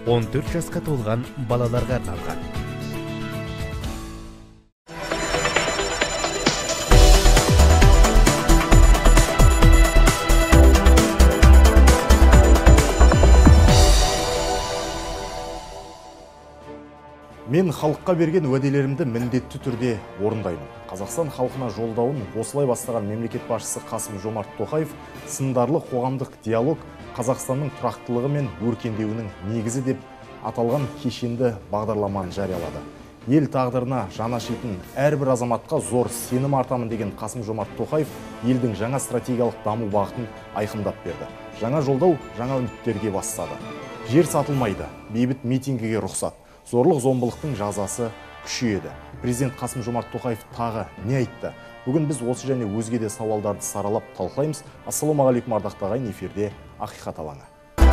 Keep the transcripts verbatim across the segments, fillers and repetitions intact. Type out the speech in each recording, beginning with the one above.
он төрт жасқа толған балаларға арналған. Мен халыққа берген уәделерімді міндетті түрде орындаймын. Қазақстан халқына жолдауын осылай бастаған мемлекет басшысы Қасым-Жомарт Тоқаев сындарлы қоғамдық диалог Қазақстанның тұрақтылығы мен өркендеуінің негізі деп аталған кешенді бағдарламаны жариялады. Ел тағдырына жаны ашитын әрбір азаматқа зор сенім артамын деген Қасым-Жомарт Тоқаев елдің жаңа стратегиялық даму бағытын айқындап берді. Жаңа жолдау жаңа үміттерге бастады. Жер сатылмайды, бейбіт митингіге рұқсат. Зорлық зомбылықтың жазасы күшейеді. Президент Қасым-Жомарт Тоқаев тағы не айтты? Бүгін біз осы және өзге де сауалдарды саралап талқылаймыз. Ассалаумағалейкум ардақты ағайын, эфирде Ақиқат алаңы.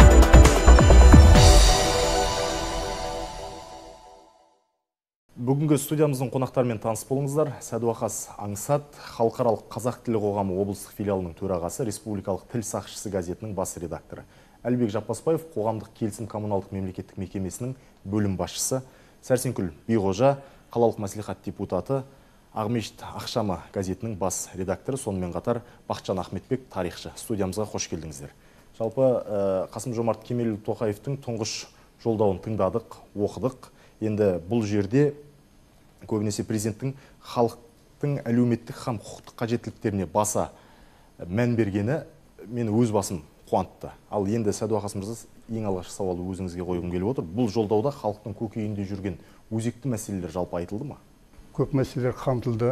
Бүгінгі студиямыздың қонақтарымен таныс болыңыздар. Сәдуақас Аңсат, халықаралық қазақ тілі қоғамы облыстық филиалының төрағасы, республикалық тіл сақшысы газетінің бас редакторы. Әлбек Жаппасбаев, қоғамдық келісім коммуналдық мемлекеттік мекемесінің бөлім басшысы. Сәрсенкүл Биғожа, қалалық мәслихат депутаты, Ақмешіт Ақшамы газетінің бас редакторы, сонымен қатар Бақытжан Ахметбек, тарихшы. Студиямызға қош келдіңіздер. Жалпы Қасым-Жомарт Кемелұлы Тоқаевтың тұңғыш жолдауын тыңдадық, оқыдық. Енді бұл жерде көбінесе президенттің халықтың әлеуметтік һәм құқықтық қажеттіліктеріне баса мән бергені мен өз басым қуантты. Ал енді Сәдуақас мырза, ең алғашқы сауалды өзіңізге қойғым келіп отыр. Бұл жолдауда халықтың көкейінде жүрген өзекті мәселелер жалпы айтылды ма? Көп мәселелер қамтылды.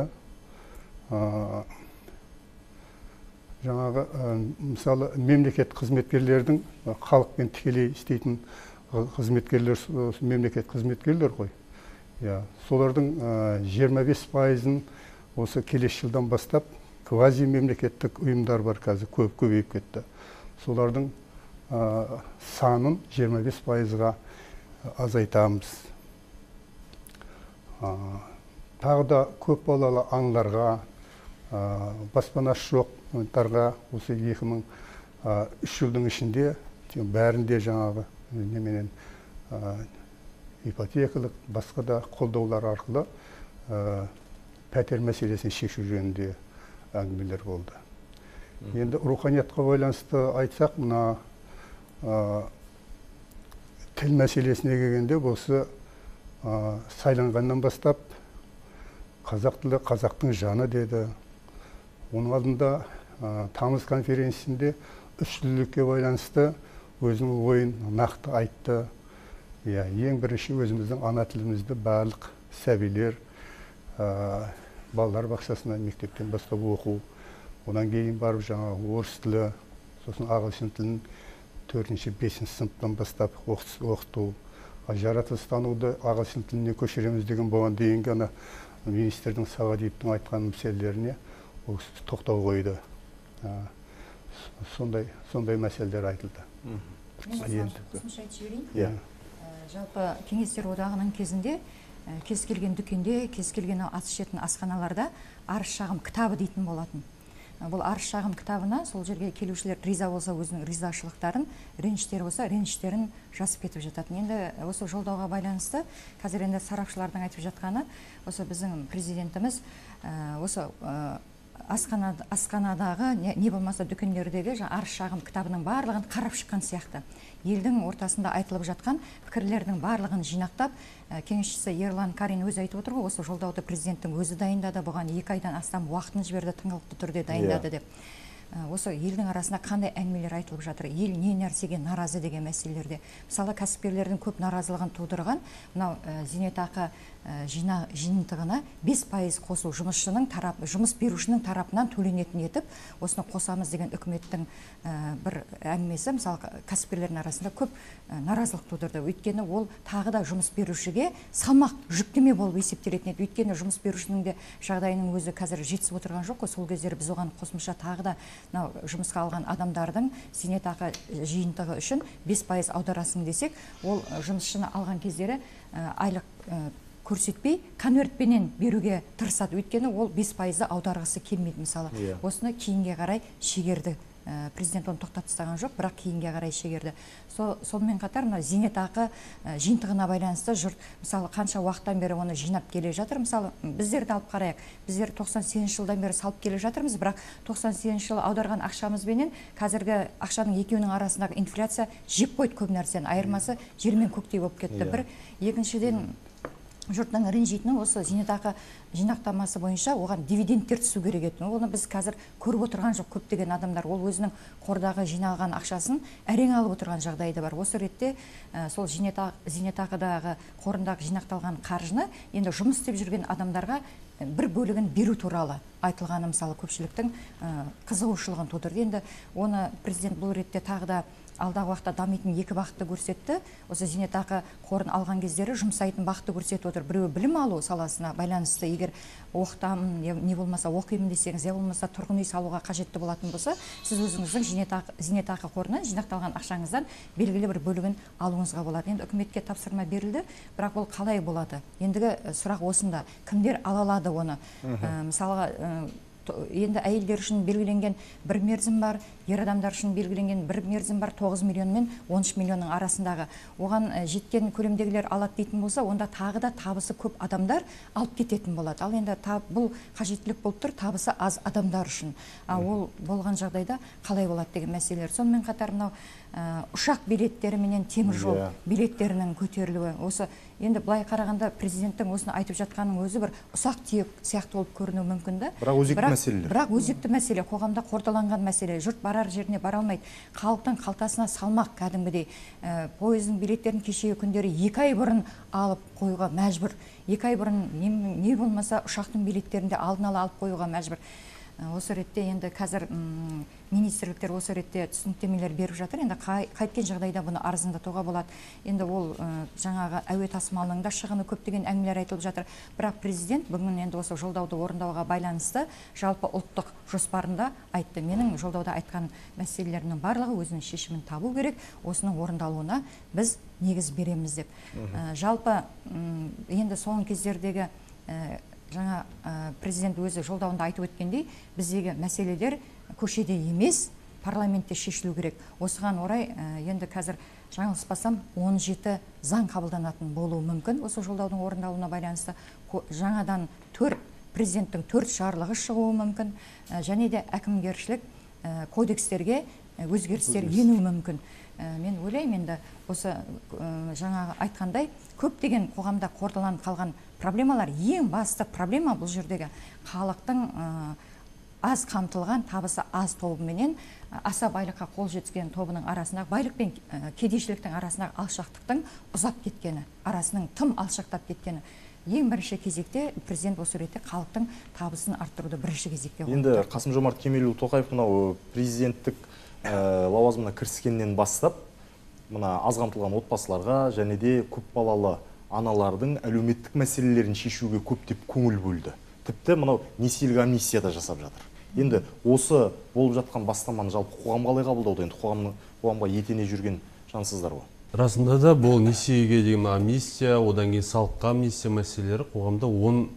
Жаңағы мысалы мемлекет қызметкерлердің халықпен тікелей істейтін қызметкерлер, мемлекет қызметкерлер ғой. Солардың жиырма бес пайызын осы келесі жылдан бастап квази мемлекеттік ұйымдар бар, қазір көп көбейіп кетті. Солардың санын жиырма бес пайызға азайтамыз. Тағы да көп балалы аналарға, баспанасы жоқтарға осы екі мың үш жылдың ішінде бәрінде жаңағы неменен ипотекалық басқа да қолдаулар арқылы пәтер мәселесін шешу жөнінде әңгімелер болды. Енді руханиятқа байланысты айтсақ, мына тіл мәселесіне келгенде осы сайланғаннан бастап қазақ тілі қазақтың жаны деді. Оның алдында тамыз конференциясында үш тілділікке байланысты өзінің ойын нақты айтты. Ең бірінші өзіміздің ана тілімізді барлық сәбилер балалар бақшасынан мектептен бастап оқу. Одан кейін барып жаңағы орыс тілі, сосын ағылшын тілін төртінші, бесінші сыныптан бастап оқыту. Жаратылыстануды ағылшын тіліне көшіреміз деген болған дейінгі ана министрдің Сағадиевтің айтқан мәселелеріне тоқтау қойды. Сондай мәселелер айтылды. Қосымша айтып жіберейін. Жалпы Кеңестер одағының кезінде кез келген дүкенде, кез келген ас ішетін асханаларда арыз шағым кітабы дейтін болатын. Бұл арыз шағым кітабына сол жерге келушілер риза болса өзінің ризашылықтарын, реніштері болса реніштерін жазып кетіп жататын. Енді осы жолдауға байланысты қазір енді сарапшылардың айтып жатқаны, осы біздің президентіміз осы асханадағы не болмаса дүкендердегі арыз шағым кітабының барлығын қарап шыққан сияқты. Елдің ортасында айтылып жатқан пікірлердің барлығын жинақтап, кеңесшісі Ерлан Карин өзі айтып отыр ғой, осы жолдауды президенттің өзі дайындады, бұған екі айдан астам уақытын жіберді, тыңғылықты түрде дайындады деп. Осы елдің арасында қандай әңгімелер айтылып жатыр, ел не нәрсеге наразы деген мәселелерде. Мысалы, кәсіпкерлердің көп наразылығын тудырған, мынау зейнетақы жиынтығына бес пайыз қосу жұмысшының тарап, жұмыс берушінің тарапынан төленетін етіп, осыны қосамыз деген үкіметтің бір әңгімесі, мысалы, кәсіпкерлердің арасында көп наразылық тудырды. Өйткені ол тағы да жұмыс берушіге салмақ жүктеме болып есептелетін еді. Өйткені жұмыс берушінің де жағдайының өзі қазір жетісіп отырған жоқ қой. Сол кездері біз оған қосымша тағы да жұмысқа алған адамдардың зейнетақы жиынтығы үшін бес пайыз аударасың десек, ол жұмысшыны алған кездері айлық көрсетпей конвертпенен беруге тырысады. Өйткені ол бес пайызды аударғысы келмейді мысалы. Осыны кейінге қарай шегерді президент оны тоқтатып тастаған жоқ, бірақ кейінге қарай шегерді. Сонымен қатар мына зейнетақы жиынтығына байланысты жұрт мысалы қанша уақыттан бері оны жинап келе жатыр. Мысалы біздерді алып қарайық. Біздер тоқсан сегізінші жылдан бері салып келе жатырмыз, бірақ тоқсан сегізінші жылы аударған ақшамызбенен қазіргі ақшаның екеуінің арасындағы инфляция жеп қойды көп нәрсені. Айырмасы жер мен көктей болып кетті. Бір, екіншіден жұрттың ренжитіні осы зейнетақы жинақтамасы бойынша оған дивидендтер түсу керек еді. Оны біз қазір көріп отырған жоқ көптеген адамдар. Ол өзінің қордағы жиналған ақшасын әрең алып отырған жағдайда бар. Осы ретте сол зейнетақыдағы қорындағы жинақталған қаржыны енді жұмыс істеп жүрген адамдарға бір бөлігін беру туралы айтылғаны мысалы көпшіліктің қызығушылығын тудырды. Енді оны президент бұл ретте тағы да алдағы уақытта дамитын екі бағытты көрсетті. Осы зейнетақы қорын алған кездері жұмсайтын бағытты көрсетіп отыр. Біреуі білім алу саласына байланысты, егер оқытамын, не болмаса оқимын десеңіз, не болмаса тұрғын үй салуға қажетті болатын болса, сіз өзіңіздің зейнетақы, зейнетақы қорынан жинақталған ақшаңыздан белгілі бір бөлігін алуыңызға болады. Енді үкіметке тапсырма берілді, бірақ бұл қалай болады? Ендігі сұрақ осында. Кімдер ала алады оны? Мысалға енді әйелдер үшін белгіленген бір мерзім бар, ер адамдар үшін белгіленген бір мерзім бар, тоғыз миллион мен он үш миллионның арасындағы. Оған жеткен көлемдегілер алады дейтін болса, онда тағы да табысы көп адамдар алып кететін болады. Ал енді бұл қажеттілік болып тұр, табысы аз адамдар үшін. Ол болған жағдайда қалай болады деген мәселелер. Сонымен қатар мынау ұшақ билеттері менен темір жол билеттерінің көтерілуі. Осы енді былай қарағанда президенттің осыны айтып жатқанның өзі бір ұсақ түйек сияқты болып көрінуі мүмкін да. Бірақ өзекті мәселелер. Бірақ өзекті мәселе, қоғамда қордаланған мәселе. Жұрт барар жеріне бара алмайды. Халықтың қалтасына салмақ кәдімгідей. Пойыздың билеттерін кешегі күндері екі ай бұрын алып қоюға мәжбүр. Екі ай бұрын не болмаса ұшақтың билеттерінде алдын ала алып қоюға мәжбүр. Осы ретте енді қазір министрліктер осы ретте түсініктемелер беріп жатыр. Енді қайткен жағдайда бұны арзандатуға болады. Енді ол жаңағы әуе тасымалының да шығыны көптеген әңгімелер айтылып жатыр. Бірақ президент бүгін енді осы жолдауды орындауға байланысты жалпы ұлттық жоспарында айтты. Менің жолдауда айтқан мәселелерінің барлығы өзінің шешімін табу керек. Осының орындалуына біз негіз береміз деп. Жалпы енді соңғы кездердегі жаңа президент өзі жолдауында айтып өткендей, біздегі мәселелер көшеде емес, парламентте шешілу керек. Осыған орай енді қазір жаңылыспасам он жеті заң қабылданатын болуы мүмкін. Осы жолдаудың орындалуына байланысты жаңадан төрт президенттің төрт жарлығы шығуы мүмкін, және де әкімгершілік кодекстерге өзгерістер ену мүмкін. Мен ойлаймын, енді осы жаңағы айтқандай көптеген қоғамда қордаланып қалған проблемалар, ең басты проблема бұл жердегі халықтың аз қамтылған, табысы аз тобыменен аса байлыққа қол жеткізген тобының арасындағы, байлық пен кедейшіліктің арасындағы алшақтықтың ұзап кеткені, арасының тым алшақтап кеткені. Ең бірінші кезекте президент осы ретте халықтың табысын арттыруды бірінші кезекте қойды. Енді Қасым-Жомарт Кемелұлы Тоқаев мынау президенттік лауазымына кіріскеннен бастап, мына аз қамтылған отбасыларға және де көпбалалы аналардың әлеуметтік мәселелерін шешуге көптеп көңіл бөлді. Тіпті мынау несиелік амнистия да жасап жатыр. Енді осы болып жатқан бастаманы жалпы қоғам қалай қабылдауда? Енді қоғамға етене жүрген жансыздар ғой. Расында да бұл несиеге деген амнистия, одан кейін салыққа амнистия мәселелері қоғамда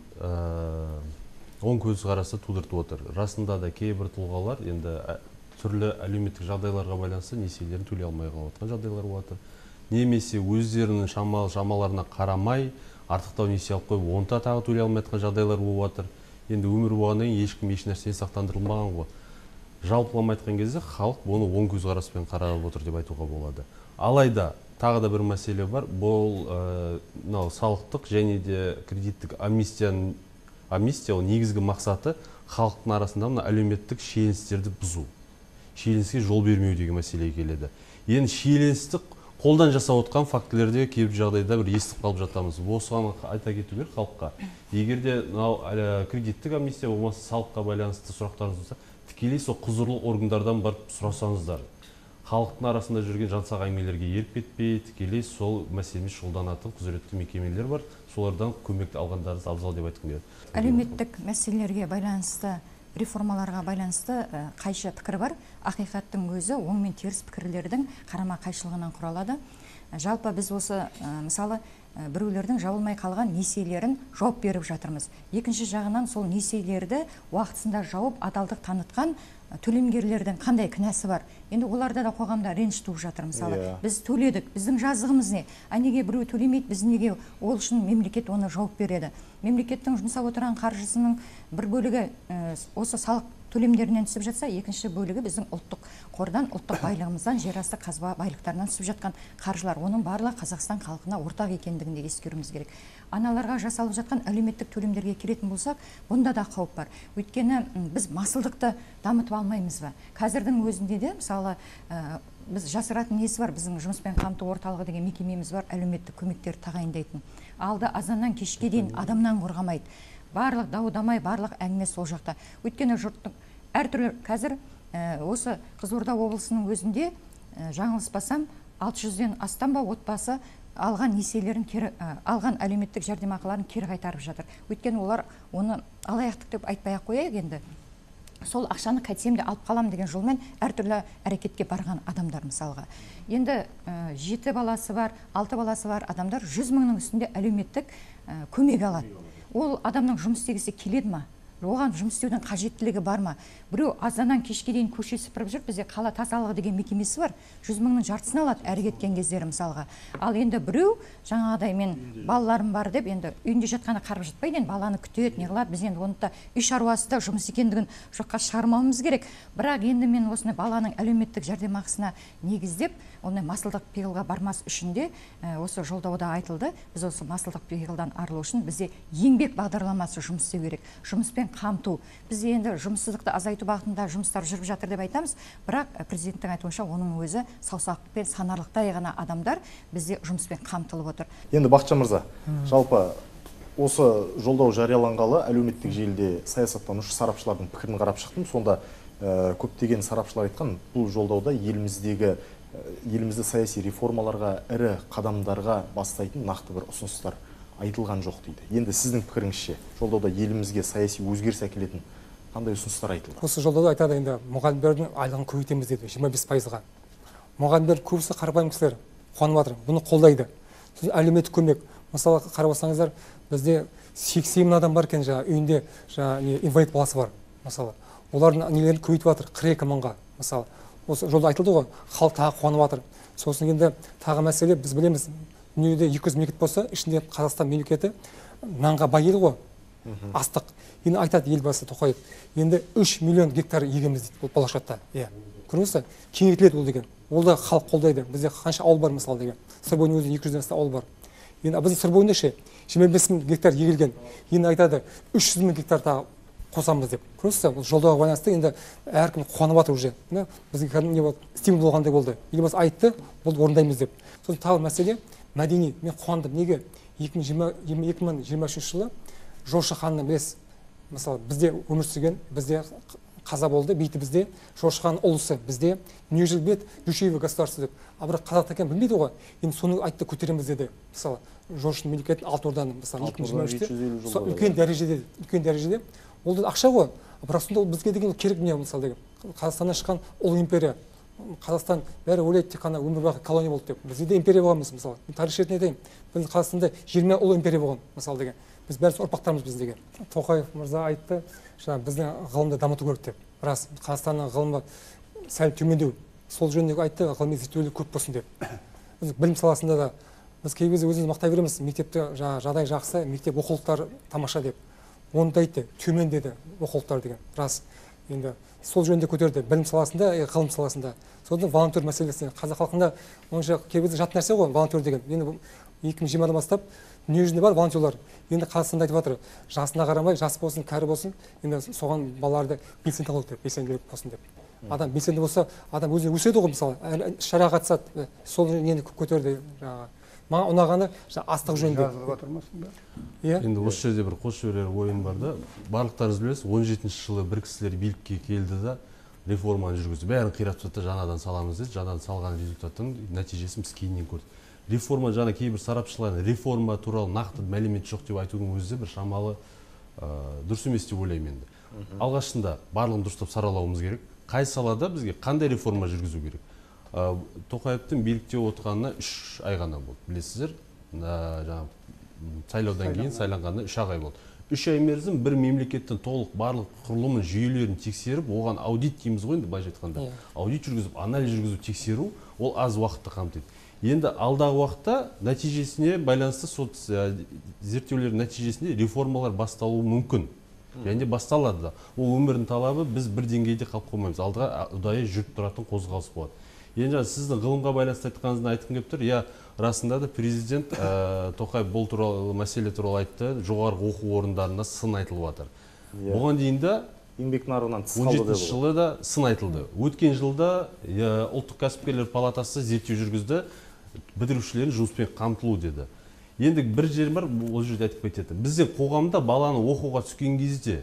оң көзқарасты тудыртып отыр. Расында да кейбір тұлғалар енді түрлі әлеуметтік жағдайларға байланысты несиелерін төлей алмай қалып жатқан жағдайлар болады. Немесе өздерінің шамаларына қарамай артықтау несие алып қойып, онда тағы төлей алмай жатқан жағдайлар болып жатыр. Енді өмір болғаннан кейін ешкім еш нәрседен сақтандырылмаған ғой. Жалпылама айтқан кезде халық бұны оң көзқараспен қарап отыр деп айтуға болады. Алайда тағы да бір мәселе бар. Бұл салықтық және де кредиттік амнистия ол негізгі мақсаты халықтың арасында әлеуметтік шиеленістерді бұзу, шиеленіске жол бермеу деген мәселеге келеді. Енді шиеленісті қолдан жасап отқан фактілерде кейбір жағдайда бір естіп қалып жатамыз. Осыған айта кету керек халыққа. Егер де кредиттік амнистия болмаса салыққа байланысты сұрақтарыңыз болса, тікелей сол құзырлы органдардан барып сұрасаңыздар. Халықтың арасында жүрген жансақ әңгімелерге еріп кетпей, тікелей сол мәселемен шұғылданатын құзыретті мекемелер бар. Солардан көмекті алғандарыңыз абзал деп айтқым келеді. Әлеуметтік мәселелерге байланысты, реформаларға байланысты қайшы пікір бар. Ақиқаттың өзі оң мен теріс пікірлердің қарама қайшылығынан құралады. Жалпы біз осы мысалы біреулердің жабылмай қалған несиелерін жауап беріп жатырмыз. Екінші жағынан сол несиелерді уақытысында жауып адалдық танытқан төлемгерлердің қандай кінәсі бар? Енді оларда да қоғамда реніш туып жатыр. Мысалы, біз төледік, біздің жазығымыз не? А неге біреу төлемейді, біз неге? Ол үшін мемлекет оны жауап береді. Мемлекеттің жұмсап отырған қаржысының бір бөлігі осы салық төлемдерінен түсіп жатса, екінші бөлігі біздің ұлттық қордан, ұлттық байлығымыздан, жерасты қазба байлықтарынан түсіп жатқан қаржылар. Оның барлығы Қазақстан халқына ортақ екендігін де ескеруіміз керек. Аналарға жасалып жатқан әлеуметтік төлемдерге келетін болсақ, бұнда да қауіп бар. Өйткені біз масылдықты дамытып алмаймыз ба? Қазірдің өзінде де, мысалы, біз жасыратын несі бар? Біздің жұмыспен қамту орталығы деген мекемеміз бар, әлеуметтік көмектер тағайындайтын. Алды азаннан кешке дейін адамнан қорғамайды. Барлық дау-дамай, барлық әңгіме сол жақта. Өйткені жұрттың әртүрлі қазір осы Қызылорда облысының өзінде жаңылыспасам алты жүзден астам ба отбасы алған несиелерін кері, алған әлеуметтік жәрдемақыларын кері қайтарып жатыр. Өйткені олар оны алаяқтық деп айтпай ақ қояйық енді. Сол ақшаны қайтсем де алып қалам деген жолмен әртүрлі әрекетке барған адамдар мысалға. Енді жеті баласы бар, алты баласы бар адамдар жүз мыңның үстінде әлеуметтік көмек алады. Ол адамның жұмыс істегісі келеді ма? Оған жұмыс істеудің қажеттілігі бар ма? Біреу азаннан кешке дейін көше сыпырып жүр, бізде қала тазалығы деген мекемесі бар. жүз мыңның жартысын алады әрі кеткен кездері мысалға. Ал енді біреу жаңағыдай мен балаларым бар деп енді үйінде жатқаны қарап жатпайды, енді баланы күтеді, не қылады. Біз енді оны да үй шаруасы да жұмыс екендігін жоққа шығармауымыз керек. Бірақ енді мен осыны баланың әлеуметтік жәрдемақысына негіздеп, оны масылдық пиғылға бармас үшін де осы жолдауда айтылды. Біз осы масылдық пиғылдан арылу үшін бізде еңбек бағдарламасы жұмыс істеу керек. Жұмыспен қамту. Біз енді жұмыссыздықты азайту бағытында жұмыстар жүріп жатыр деп айтамыз, бірақ президенттің айтуынша оның өзі саусақпен санарлықтай ғана адамдар бізде жұмыспен қамтылып отыр. Енді Бақытжан мырза, жалпы осы жолдау жарияланғалы әлеуметтік желіде саясаттанушы сарапшылардың пікірін қарап шықтым. Сонда көптеген сарапшылар айтқан, бұл жолдауда еліміздегі елімізді саяси реформаларға, ірі қадамдарға бастайтын нақты бір ұсыныстар айтылған жоқ дейді. Енді сіздің пікіріңізше, жолдауда елімізге саяси өзгеріс әкелетін қандай ұсыныстар айтылды? Осы жолдауда айтады, енді мұғалімдердің айлығын көбейтеміз деді, жиырма бес пайызға. Мұғалімдер көбісі қарапайым кісілер қуанып жатыр, бұны қолдайды. Әлеуметтік көмек, мысалы қарап отырсаңыздар, бізде сексен мың адам бар екен, жаңа үйінде жаңа инвалид баласы бар, мысалы. Олардың нелерін көбейтіп жатыр, қырық екі мыңға, мысалы. Осы жолда айтылды ғой, халық тағы қуанып жатыр. Сосын енді тағы мәселе, біз білеміз, дүниеде екі жүз мемлекет болса, ішінде Қазақстан мемлекеті нанға бай ел ғой, астық. Енді айтады елбасы Тоқаев, енді үш миллион гектар егеміз дейді болашақта. Иә. Көрдіңіз бе? Кеңейтіледі ол деген. Ол да халық қолдайды. Бізде қанша ауыл бар мысалы деген. Сырбойдың өзінде екі жүзден астам ауыл бар. Енді біздің Сырбойында ше жиырма бес мың гектар егілген. Енді айтады үш жүз мың гектар тағы қосамыз деп. Көрдіңіз бе? Бұл жолдауға байланысты енді әркім қуанып жатыр уже. Бізге кәдімгі не болды? Стимул болғандай болды. Елбасы айтты, бұл орындаймыз деп. Сосын тағы мәселе мәдени. Мен қуандым. Неге? екі мың жиырма үшінші жылы Жошы ханны білесіз. Мысалы, бізде өмір сүрген, бізде қаза болды, бейті бізде, Жошы хан ұлысы бізде, дүниежүзілік бет Душеве государство деп. А бірақ қазақ екенін білмейді ғой. Енді соны айтты, көтереміз деді. Мысалы, Жошының мемлекетін алтын орданың, мысалы, екі мың жиырма үште үлкен дәрежеде, үлкен дәрежеде. Ол да ақша ғой. Бірақ сонда бізге деген керек дүние мысалы деген. Қазақстаннан шыққан ұлы империя. Қазақстан бәрі ойлайды тек қана өмір бақи колония болды деп. Бізде де империя болғанбыз мысалы. Тарих ретінде айтайын. Біз Қазақстанда жиырма ұлы империя болған мысалы деген. Біз бәріміз ұрпақтарымыз біз деген. Тоқаев мырза айтты, жаңа біздің ғылымды дамыту керек деп. Рас, Қазақстанның ғылымы сәл төмендеу. Сол жөнінде айтты, ғылыми зерттеулер көп болсын деп. Біз білім саласында да біз кей кезде өзіміз мақтай береміз, мектепте жаңа жағдай жақсы, мектеп оқулықтар тамаша деп. Оны да айтты, төмен деді оқулықтар деген. Рас. Енді сол жөнінде көтерді білім саласында, ғылым саласында. Содан волонтер мәселесі. Қазақ халқында онша кей кезде жат нәрсе ғой, волонтер деген. Енді екі мың жиырмадан бастап дүниежүзінде бар волонтерлар. Енді Қазақстанда айтып жатыр, жасына қарамай, жас болсын, кәрі болсын, енді соған балаларды белсенді қылу керек, белсенді болсын деп. Адам белсенді болса, адам өзі өседі ғой мысалы, шараға қатысады. Сол нені көтерді жаңағы. Маған ұнағаны астық жөнінде. Жазылып отырмасын ба? Иә. Енді осы жерде бір қосып жіберер ойым бар да. Барлықтарыңыз білесіз, он жетінші жылы бір кісілер билікке келді да реформаны жүргізді. Бәрін қиратып жатты, жаңадан саламыз деді. Жаңадан салған результаттың нәтижесін біз кейіннен көрдік. Реформа, жаңа кейбір сарапшылар реформа туралы нақты мәлімет жоқ деп айтудың өзі бір шамалы дұрыс емес деп ойлаймын енді. Алғашында барлығын дұрыстап саралауымыз керек. Қай салада бізге қандай реформа жүргізу керек? Тоқаевтың билікте отырғанына үш ай ғана болды. Білесіздер, жаңағы сайлаудан кейін сайланғанда үш ай болды. Үш ай мерзім бір мемлекеттің толық барлық құрылымын, жүйелерін тексеріп, оған аудит дейміз ғой, енді былайша айтқанда. Аудит жүргізіп, анализ жүргізіп, тексеру, ол аз уақытты қамтиды. Енді алдағы уақытта нәтижесіне байланысты сот зерттеулердің нәтижесінде реформалар басталуы мүмкін. Және басталады да. Ол өмірдің талабы, біз бір деңгейде қалып қоймаймыз. Алдыға ұдайы жүріп тұратын қозғалыс болады. Енді сіздің ғылымға байланысты айтқаныңызды айтқым келіп тұр. Я, расында да президент Тоқаев бұл туралы мәселе туралы айтты. Жоғарғы оқу орындарында сын айтылып жатыр. Бұған дейін де еңбек нарығынан тыс он қалды жетінші жылы да сын айтылды. Өткен жылда ұлттық кәсіпкерлер палатасы зерттеу жүргізді, бітірушілердің жұмыспен қамтылу деді. Енді бір жер бар, ол жерде айтып кетеді. Бізде қоғамда баланы оқуға түскен кезде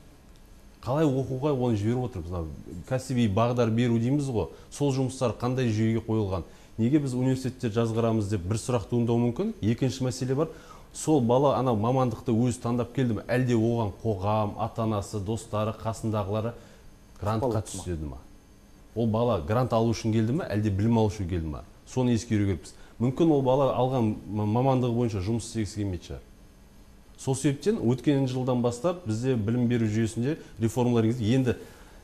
қалай оқуға оны жіберіп отырмыз? Кәсіби бағдар беру дейміз ғой. Сол жұмыстар қандай жүйеге қойылған? Неге біз университетте жазғырамыз деп бір сұрақ туындауы мүмкін? Екінші мәселе бар. Сол бала ана мамандықты өзі таңдап келді ме? Әлде оған қоғам, ата-анасы, достары, қасындағылары грантқа түседі ме? Ол бала грант алу үшін келді ме? Әлде білім алу үшін келді ме? Соны ескеру керекпіз. Мүмкін ол бала алған мамандығы бойынша жұмыс істегісі келмейтін шығар. Сол себептен өткен жылдан бастап бізде білім беру жүйесінде реформалар енгізілді. Енді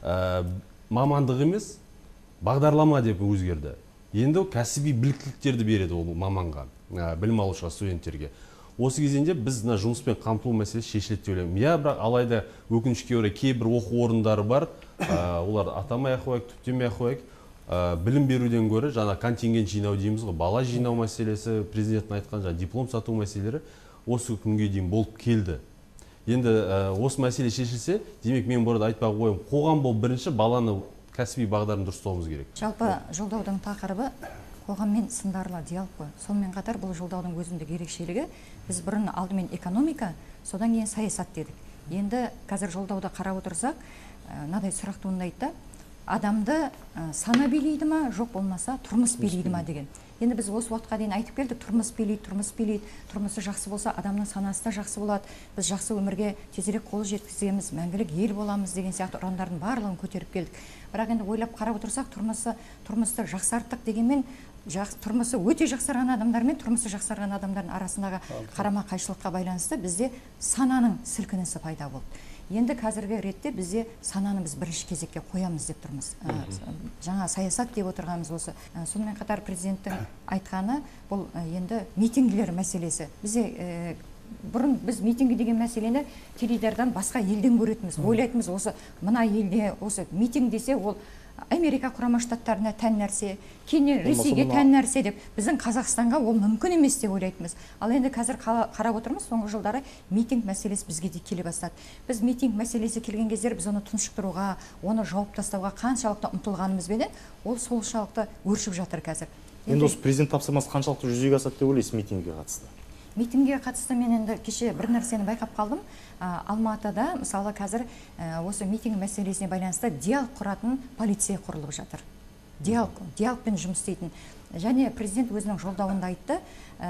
мамандық емес, бағдарлама деп өзгерді. Енді кәсіби біліктіліктерді береді ол маманға, білім алушыға, студенттерге. Осы кезеңде біз жұмыспен қамтылу мәселесі шешіледі деп ойлаймын. Я, бірақ алайда өкінішке орай кейбір оқу орындары бар, олар атамай ақ қояйық, түптемей ақ қояйық, білім беруден гөрі жаңа контингент жинау дейміз ғой, бала жинау мәселесі, президенттің айтқан жаңа диплом сату мәселелері осы күнге дейін болып келді. Енді осы мәселе шешілсе, демек мен burada айтпақ ойым, қоғам бол бірінші баланы кәсіби бағдарын дұрыстауымыз керек. Жалпы жолдаудың тақырыбы қоғаммен сындарлы диалог қой. Сонымен қатар бұл жолдаудың өзіндік ерекшелігі, біз бұрын алдымен экономика, содан кейін саясат дедік. Енді қазір жолдауда қарап отырсақ, мынадай сұрақ туындайды, адамды сана билейді ма, жоқ болмаса тұрмыс билейді ма деген. Енді біз осы уақытқа дейін айтып келдік, тұрмыс билейді, тұрмыс билейді, тұрмысы жақсы болса, адамның санасы да жақсы болады, біз жақсы өмірге тезірек қол жеткіземіз, мәңгілік ел боламыз деген сияқты ұрандардың барлығын көтеріп келдік. Бірақ енді ойлап қарап отырсақ, тұрмысы, тұрмысты жақсарттық дегенмен, тұрмысы өте жақсарған адамдар мен тұрмысы жақсарған адамдардың арасындағы қарама қайшылыққа байланысты бізде сананың сілкінісі пайда болды. Енді қазіргі ретте бізде сананы біз бірінші кезекке қоямыз деп тұрмыз. Жаңа саясат деп отырғанымыз осы. Сонымен қатар президенттің айтқаны бұл енді митингілер мәселесі. Бізде бұрын біз митингі деген мәселені теледидардан басқа елден көретінбіз. Ойлайтынбыз осы мына елде осы митинг десе ол Америка құрама штаттарына тән нәрсе, кейін Ресейге тән нәрсе деп, біздің Қазақстанға ол мүмкін емес деп ойлайтынбыз. Ал енді қазір қарап отырмыз, соңғы жылдары митинг мәселесі бізге де келе бастады. Біз митинг мәселесі келген кездер біз оны тұншықтыруға, оны жауып тастауға қаншалықты ұмтылғанымызбенен, ол солшалықты өршіп жатыр қазір. Енді осы президент тапсырмасы қаншалықты жүзеге асады деп ойлайсыз митингіге қатысты? Митингіге қатысты мен енді кеше бір нәрсені байқап қалдым. Алматыда мысалы қазір осы митинг мәселесіне байланысты диалог құратын полиция құрылып жатыр. Диалог, диалогпен жұмыс істейтін. Және президент өзінің жолдауында айтты,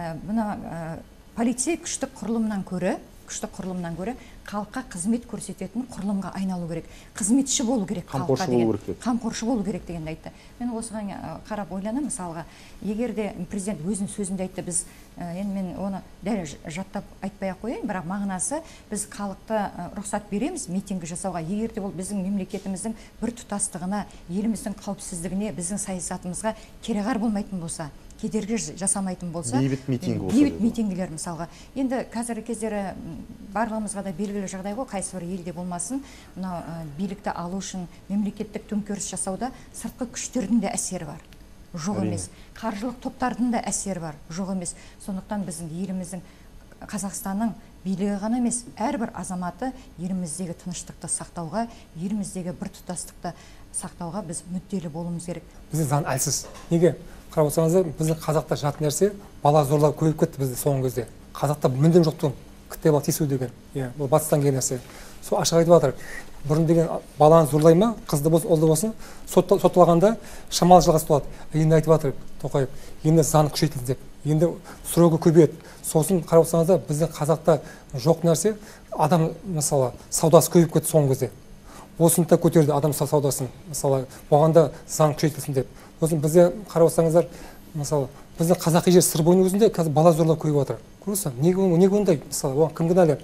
бұны полиция күштік құрылымнан көрі, күштік құрылымнан көрі халыққа қызмет көрсететін құрылымға айналу керек. Қызметші болу керек халыққа деген. Қамқоршы болу керек дегенді айтты. Мен осыған қарап ойланамын, мысалға, егер де президент өзінің сөзінде айтты, біз енді мен оны дәл жаттап айтпай ақ қояйын, бірақ мағынасы біз халықты рұқсат береміз митингі жасауға. Егер де ол біздің мемлекетіміздің бір тұтастығына, еліміздің қауіпсіздігіне, біздің саясатымызға кереғар болмайтын болса, кедергі жасамайтын болса, бейбіт митинг болса, бейбіт митингілер мысалға. Енді қазіргі кездері барлығымызға да белгілі жағдай ғой, қайсы бір елде болмасын, мына билікті алу үшін мемлекеттік төңкеріс жасауда сыртқы күштердің де әсері бар, жоқ емес. Қаржылық топтардың да әсері бар, жоқ емес. Сондықтан біздің еліміздің, Қазақстанның билігі ғана емес, әрбір азаматы еліміздегі тыныштықты сақтауға, еліміздегі бір тұтастықты сақтауға біз мүдделі болуымыз керек. Біздің заң әлсіз. Неге? Қарап отырсаңыздар, біздің қазақта жат нәрсе бала зорлап көбейіп кетті бізде соңғы кезде. Қазақта мүлдем жоқтың кітап бала тиісу деген. Иә, бұл батыстан келген нәрсе. Сол ашық айтып жатыр. Бұрын деген баланы зорлай ма, қызды болсын, ұлды болсын, сотталғанда шамалы жалғасы болады. Енді айтып жатыр Тоқаев, енді заң күшейтілді деп. Енді срогі көбейеді. Сосын қарап отырсаңыздар, біздің қазақта жоқ нәрсе адам мысалы саудасы көбейіп кетті соңғы кезде. Осыны да көтерді адам саудасын, мысалы, оған да заң күшейтілсін деп. Сосын бізде қарап отырсаңыздар, мысалы, біздің қазақи жер Сырбойның өзінде қазір бала зорлау көбейіп жатыр. Көресің, неге неге ондай? Мысалы, оған кім кінәлі?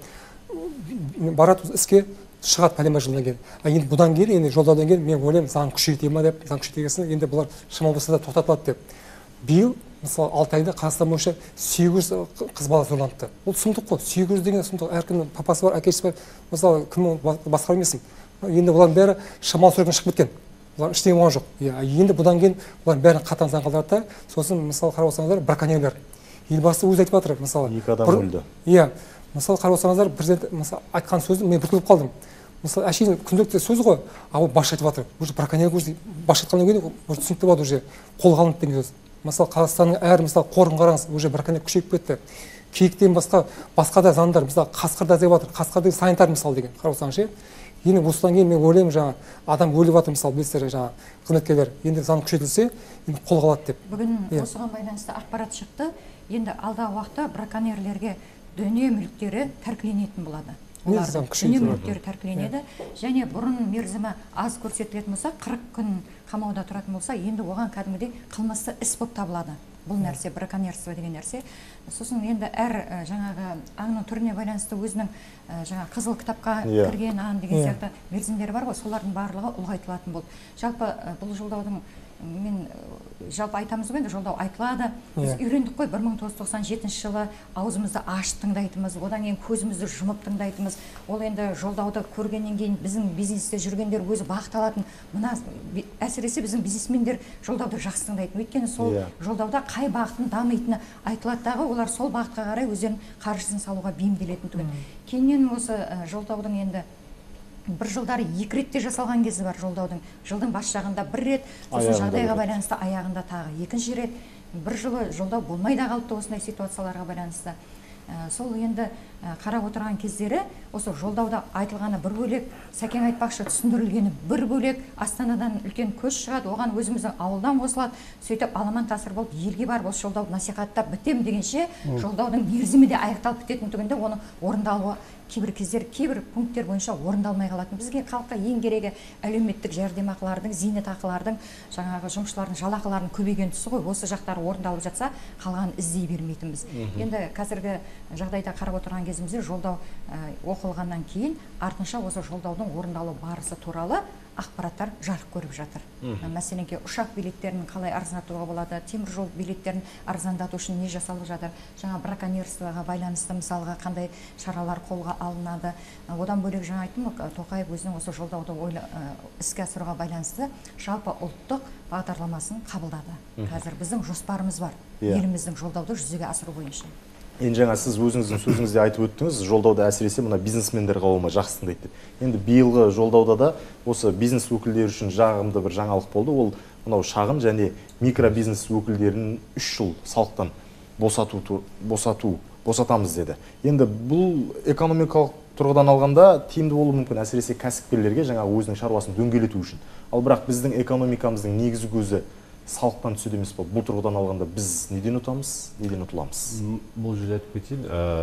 Барады іске шығады пәлен жылдан кейін. А енді бұдан кейін, енді жолдаудан кейін мен ойлаймын, заң күшейте ма деп, заң күшейтегесін енді бұлар шамалы болса да тоқтатылады деп. Биыл, мысалы, алты айда Қазақстан бойынша сегіз жүз қыз бала зорланыпты. Ол сұмдық қой. сегіз жүз деген сұмдық. Әркімнің папасы бар, әкесі бар. Мысалы, кім басқара алмайсың. Енді бұлардың бәрі шамалы сұрақтан шығып кеткен. Бұлар ештеңе болған жоқ. Енді бұдан кейін бұлардың бәрін қатаң заң қылдырады да, сосын мысалы қарап отырсаңыздар, браконьерлер. Елбасы өзі айтып жатыр, мысалы. Екі адам өлді. Иә. Мысалы қарап отырсаңыздар, президент мысалы айтқан сөзді мен біртүрліп қалдым. Мысалы, әшейін күнделікті сөз ғой, а ол баш айтып жатыр. Уже браконьер көзі баш айтқаннан кейін уже түсінікті болады, уже қолға алынды деген сөз. Мысалы, Қазақстанның әр мысалы қорын қараңыз, уже браконьер күшейіп кетті. Киіктен басқа басқа да заңдар, мысалы қасқырда деп жатыр. Қасқыр деген санитар мысалы деген. Қарап отырсаңыз ше. Енді осыдан кейін мен ойлаймын, жаңа адам өліп жатыр мысалы, білесіздер, жаңа қызметкерлер. Енді заң күшейтілсе, енді қолға алады деп. Бүгін осыған байланысты ақпарат шықты. Енді алдағы уақытта браконьерлерге дүние мүліктері тәркіленетін болады. Олардың дүние мүліктері тәркіленеді, және бұрын мерзімі аз көрсетілетін болса, қырық күн қамауда тұратын болса, енді оған кәдімгідей қылмысты іс болып табылады. Бұл нәрсе, браконьерство деген нәрсе. Сосын енді әр жаңағы аңның түріне байланысты өзінің жаңа қызыл кітапқа кірген аң деген сияқты мерзімдері бар ғой, солардың барлығы ұлғайтылатын болды. Жалпы бұл жолдаудың мен жалпы айтамыз ғой, енді жолдау айтылады. Біз үйрендік қой, бір мың тоғыз жүз тоқсан жетінші жылы аузымызды ашып тыңдайтынбыз, одан кейін көзімізді жұмып тыңдайтынбыз. Ол енді жолдауды көргеннен кейін біздің бизнесте жүргендер өзі бағыт алатын. Мына әсіресе біздің бизнесмендер жолдауды жақсы тыңдайтын. Өйткені сол жолдауда қай бағыттың дамитыны айтылады дағы, олар сол бағытқа қарай өздерінің қаржысын салуға бейімделетін түгін. Кейіннен осы жолдаудың енді бір жылдары екі ретте жасалған кезі бар жолдаудың. Жылдың бас жағында бір рет, сосын жағдайға байланысты аяғында тағы екінші рет. Бір жылы жолдау болмай да қалыпты осындай ситуацияларға байланысты. Сол енді қарап отырған кездері осы жолдауда айтылғаны бір бөлек, Сәкен айтпақшы түсіндірілгені бір бөлек, Астанадан үлкен көш шығады, оған өзіміздің ауылдан қосылады, сөйтіп аламан тасыр болып елге барып осы жолдауды насихаттап бітем дегенше жолдаудың мерзімі де аяқталып бітетін түгінде оның орындалуы кейбір кездер, кейбір пункттер бойынша орындалмай қалатын. Бізге халыққа ең керегі әлеуметтік жәрдемақылардың, зейнетақылардың, жаңағы жұмысшылардың жалақыларының көбейген тұсы ғой. Осы жақтары орындалып жатса, қалғанын іздей бермейтінбіз. Енді қазіргі жағдайда қарап отырған кезімізде жолдау оқылғаннан кейін артынша осы жолдаудың орындалу барысы туралы ақпараттар жарық көріп жатыр. Мәселенге ұшақ билеттерін қалай арзандатуға болады, темір жол билеттерін арзандату үшін не жасалып жатыр, жаңа браконьерствоға байланысты мысалға қандай шаралар қолға алынады. Одан бөлек жаңа айттым, Тоқаев өзінің осы жолдауды іске асыруға байланысты жалпы ұлттық бағдарламасын қабылдады. Қазір біздің жоспарымыз бар, еліміздің жолдауды жүзеге асыру бойынша. Енді жаңа сіз өзіңіздің сөзіңізде айтып өттіңіз, жолдауда әсіресе мына бизнесмендер қауымы жақсы тыңдайды деп. Енді биылғы жолдауда да осы бизнес өкілдері үшін жағымды бір жаңалық болды. Ол мынау шағын және микробизнес өкілдерін үш жыл салықтан босату босату босатамыз деді. Енді бұл экономикалық тұрғыдан алғанда тиімді болуы мүмкін, әсіресе кәсіпкерлерге жаңа өзінің шаруасын дөңгелету үшін. Ал бірақ біздің экономикамыздың негізгі көзі салықтан түседі емес па? Бұл тұрғыдан алғанда біз неден ұтамыз, неден ұтыламыз? Бұл жерде айтып кетейін,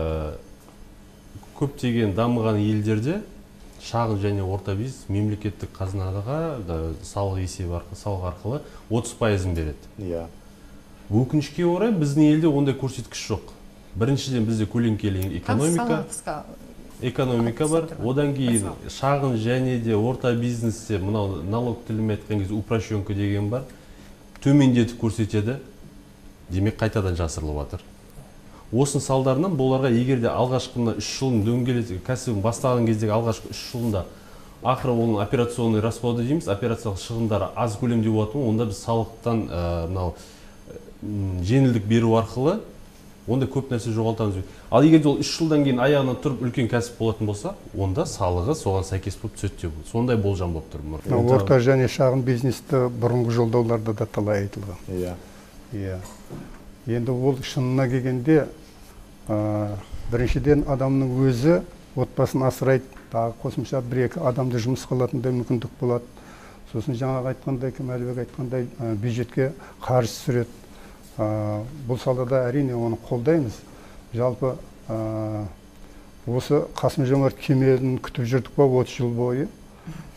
көптеген дамыған елдерде шағын және орта бизнес мемлекеттік қазынаға салық есебі арқылы, салық арқылы отыз пайызын береді. Иә. Өкінішке орай біздің елде ондай көрсеткіш жоқ. Біріншіден бізде көлеңкелі экономика, экономика бар. Одан кейін шағын және де орта бизнесте мынау налог тілімен айтқан кезде упрощенка деген бар. Төмендетіп көрсетеді, демек қайтадан жасырылып жатыр. Осының салдарынан бұларға егерде алғашқында үш жылын дөңгелет кәсібін бастаған кездегі алғашқы үш жылында ақыры оның операционный расходы дейміз, операциялық шығындары аз көлемде болатын, онда біз салықтан мынау жеңілдік беру арқылы онда көп нәрсе жоғалтамыз. Ал егерде ол үш жылдан кейін аяғынан тұрып үлкен кәсіп болатын болса, онда салығы соған сәйкес болып түседі деп. Сондай болжам болып тұр. Орта және шағын бизнесті бұрынғы жолдауларда да талай айтылған. Иә. Иә. Енді ол шынына келгенде біріншіден адамның өзі отбасын асырайды, тағы қосымша бір-екі адамды жұмысқа алатындай мүмкіндік болады. Сосын жаңағы айтқандай, Кемелбек айтқандай бюджетке қаржы түсіреді. Бұл салада әрине оны қолдаймыз. Жалпы осы Қасым-Жомарт Кемелін күтіп жүрдік па отыз жыл бойы.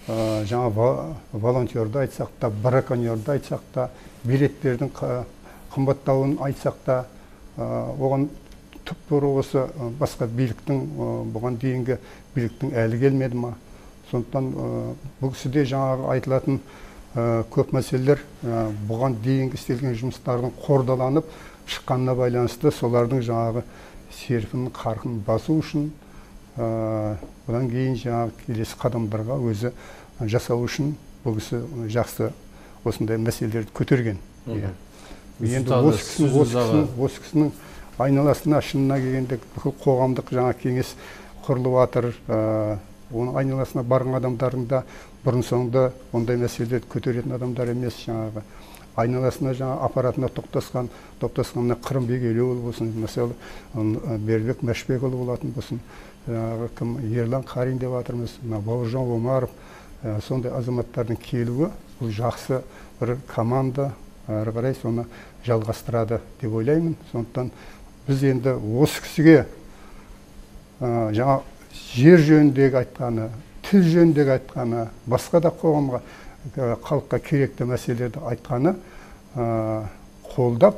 Жаңа волонтерді айтсақ та, браконьерді айтсақ та, билеттердің қымбаттауын айтсақ та, оған түп-тура осы басқа биліктің, бұған дейінгі биліктің әлі келмеді ма? Сондықтан бұл кісіде жаңағы айтылатын көп мәселелер бұған дейінгі істелген жұмыстардың қордаланып шыққанына байланысты солардың жаңағы серпін қарқын басу үшін, бұдан кейін жаңағы келесі қадамдарға өзі жасау үшін бұл кісі жақсы осындай мәселелерді көтерген. Енді осы кісінің айналасына шынына келгенде бүкіл қоғамдық жаңа кеңес құрылып жатыр. Оның айналасына барған адамдардың да бұрын соңды ондай мәселелерді көтеретін адамдар емес. Жаңағы айналасына жаңа аппаратына топтасқан, топтасқанына Қырымбек Елеуұлы болсын, мысалы Бердібек Мәшбекұлы болатын болсын, жаңағы кім Ерлан Қарин деп жатырмыз, Бауыржан Омаров, сондай азаматтардың келуі бұл жақсы бір команда, әрі қарай соны жалғастырады деп ойлаймын. Сондықтан біз енді осы кісіге жаңа жер жөніндегі айтқаны, тіл жөніндегі айтқаны, басқа да қоғамға, халыққа керекті мәселелерді айтқаны қолдап,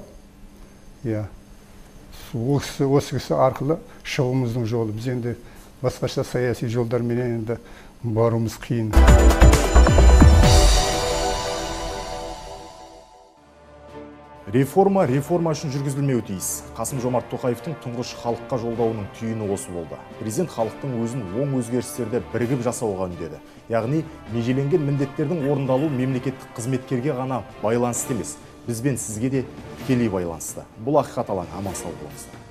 осы кісі арқылы шығуымыздың жолы. Біз енді басқаша саяси жолдармен енді баруымыз қиын. Реформа реформа үшін жүргізілмеуі тиіс. Қасым-Жомарт Тоқаевтың тұңғыш халыққа жолдауының түйіні осы болды. Президент халықтың өзін оң өзгерістерді бірігіп жасауға үндеді. Яғни межеленген міндеттердің орындалуы мемлекеттік қызметкерге ғана байланысты емес, бізбен сізге де тікелей байланысты. Бұл ақиқат алаң, аман сау болыңыздар.